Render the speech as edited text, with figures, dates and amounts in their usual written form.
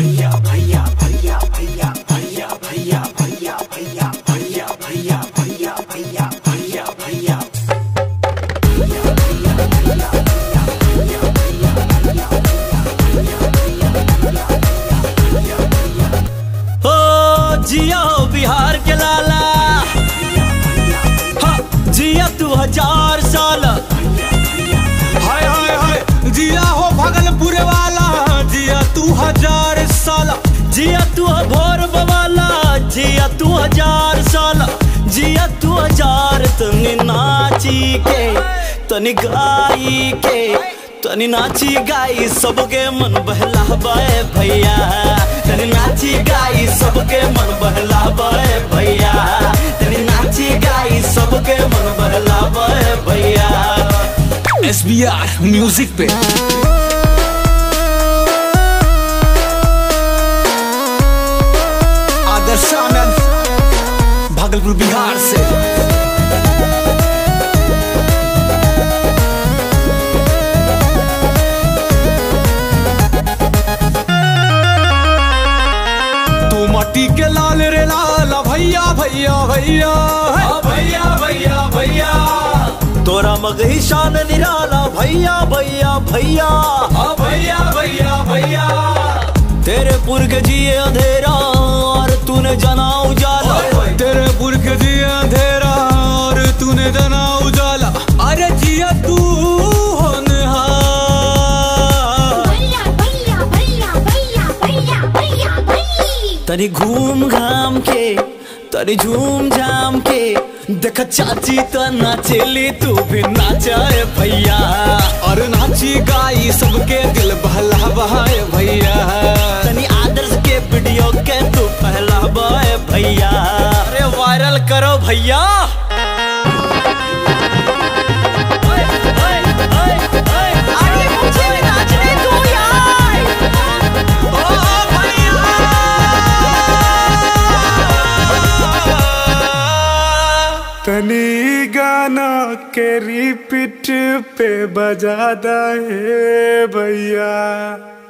भैया भैया भैया भैया भैया भैया भैया भैया भैया भैया भैया भैया भैया भैया हो जिया हो बिहार के लाला, जिया तू 1000 साल। हाय हाय हाय जिया हो भागलपुर वाला, जिया तू 1000 साल। जिया तू भोर बवाला, जिया तू 1000 साल। जिया तू 1000 तनी नाची के, तनी गाई के, तनी नाची गाई सबके मन बहलावे भैया। तनी नाची गाई सबके मन बहलावे भैया। तनी नाची गाई सबके मन बहलावे भैया। SBR म्यूजिक पे आदर्श आनंद भागलपुर बिहार से। तू माटी के लाल रे लाल भैया भैया भैया भैया भैया भैया, तोरा मगही शान निराला भैया भैया भैया। भैया भैया भैया, तेरे पुरख जिए अंधेरा और तूने जना उजाला। तेरे पुरख जिए अंधेरा और तूने जना उजाला। अरे जिया तू होनहार, तनी घूम घाम के, तनी झूम झाम के, देख चाची तो नाचेली तू भी नाचे भैया। और नाची गाई सबके दिल बहलावाए भैया। तनी आदर्श के वीडियो के तू पहलावे भैया। अरे वायरल करो भैया। तनी गाना के रिपीट पे बजा दे भैया।